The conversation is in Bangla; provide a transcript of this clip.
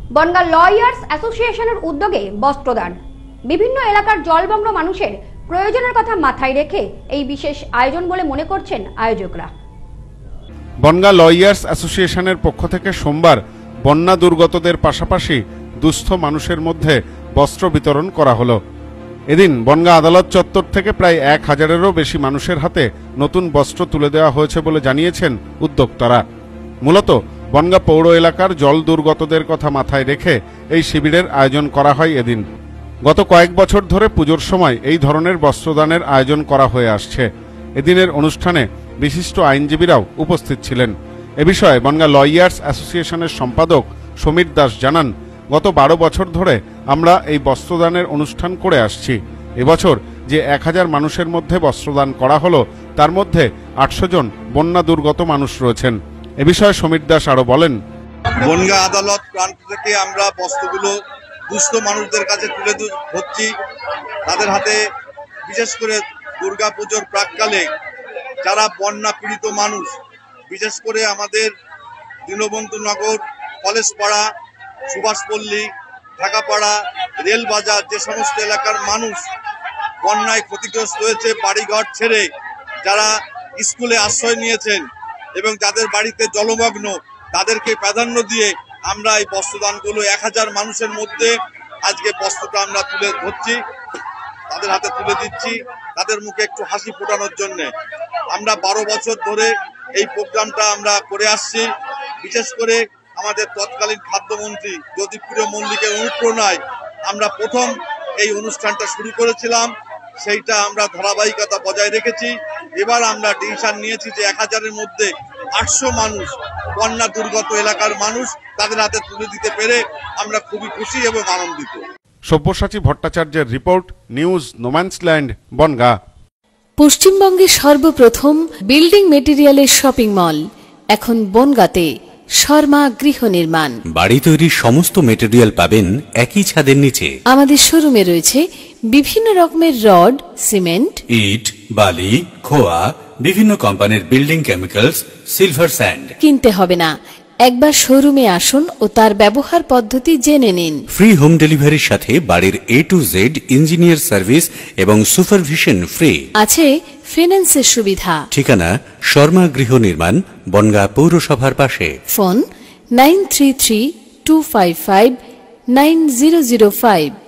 বনগাঁ লয়ার্স অ্যাসোসিয়েশনের উদ্যোগে বস্ত্রদান। বিভিন্ন এলাকার জলমগ্ন মানুষের প্রয়োজনের কথা মাথায় রেখে এই বিশেষ আয়োজন বলে মনে করছেন আয়োজকরা। বনগাঁ লয়ার্স অ্যাসোসিয়েশনের পক্ষ থেকে সোমবার বন্যা দুর্গতদের পাশাপাশি দুস্থ মানুষের মধ্যে বস্ত্র বিতরণ করা হলো। এদিন বনগাঁ আদালত চত্বর থেকে প্রায় 1000-এরও বেশি মানুষের হাতে নতুন বস্ত্র তুলে দেওয়া হয়েছে বলে জানিয়েছেন উদ্যোক্তারা। মূলত বনগাঁ পৌর এলাকার জল দুর্গতদের কথা মাথায় রেখে এই শিবিরের আয়োজন করা হয়। এদিন গত কয়েক বছর ধরে পুজোর সময় এই ধরনের বস্ত্রদানের আয়োজন করা হয়ে আসছে। এদিনের অনুষ্ঠানে বিশিষ্ট আইনজীবীরাও উপস্থিত ছিলেন। এ বিষয়ে বনগাঁ লয়ার্স অ্যাসোসিয়েশনের সম্পাদক সমীর দাস জানান, গত 12 বছর ধরে আমরা এই বস্ত্রদানের অনুষ্ঠান করে আসছি। এবছর যে 1000 মানুষের মধ্যে বস্ত্রদান করা হলো, তার মধ্যে 800 জন বন্যা দুর্গত মানুষ রয়েছেন। এ বিষয়ে সমীর দাস আরো বলেন, বনগাঁ আদালত প্রান্ত থেকে আমরা বস্ত্রগুলো দুস্থ মানুষদের কাছে তুলে ধরছি। তাদের হাতে বিশেষ করে দুর্গাপুজোর প্রাককালে যারা বন্যা পীড়িত মানুষ, বিশেষ করে আমাদের দীনবন্ধু নগর, কলেজপাড়া, সুভাষপল্লী, ঢাকাপাড়া, রেলবাজার, যে সমস্ত এলাকার মানুষ বন্যায় ক্ষতিগ্রস্ত হয়েছে, বাড়িঘর ছেড়ে যারা স্কুলে আশ্রয় নিয়েছেন এবং যাদের বাড়িতে জলমগ্ন, তাদেরকে প্রাধান্য দিয়ে আমরা এই বস্ত্রদানগুলো 1000 মানুষের মধ্যে আজকে বস্ত্রটা আমরা তুলে ধরছি, তাদের হাতে তুলে দিচ্ছি, তাদের মুখে একটু হাসি ফোটানোর জন্য। আমরা 12 বছর ধরে এই প্রোগ্রামটা আমরা করে আসছি। বিশেষ করে আমাদের তৎকালীন খাদ্যমন্ত্রী জ্যোতিপ্রিয় মল্লিকের অনুপ্রেরণায় আমরা প্রথম এই অনুষ্ঠানটা শুরু করেছিলাম। সেইটা আমরা ধারাবাহিকতা বজায় রেখেছি। এবার আমরা ডিসিশন নিয়েছি যে 1000-এর মধ্যে 800 মানুষ, বন্যা দুর্গত এলাকার মানুষ, তাদের হাতে তুলে দিতে পেরে আমরা খুবই খুশি এবং আনন্দিত। সব্যসাচী ভট্টাচার্যের রিপোর্ট, নিউজ নোম্যান্সল্যান্ড, বনগাঁ। পশ্চিমবঙ্গের সর্বপ্রথম বিল্ডিং মেটেরিয়ালের শপিং মল এখন বনগাঁতে। শর্মা গৃহ নির্মাণ, বাড়ি তৈরির সমস্ত মেটেরিয়াল পাবেন একই ছাদের নিচে। আমাদের শোরুমে রয়েছে বিভিন্ন রকমের রড, সিমেন্ট, ইট, বালি, খোয়া, বিভিন্ন কোম্পানির বিল্ডিং কেমিক্যালস, সিলভার স্যান্ড। কিনতে হবে না, একবার শোরুমে আসুন ও তার ব্যবহার পদ্ধতি জেনে নিন। ফ্রি হোম ডেলিভারির সাথে বাড়ির A to Z engineer service এবং সুপারভিশন ফ্রি। আছে ফিন্যান্সের সুবিধা। ঠিকানা শর্মা গৃহ নির্মাণ, বনগাঁ পৌরসভার পাশে। ফোন 9332559005।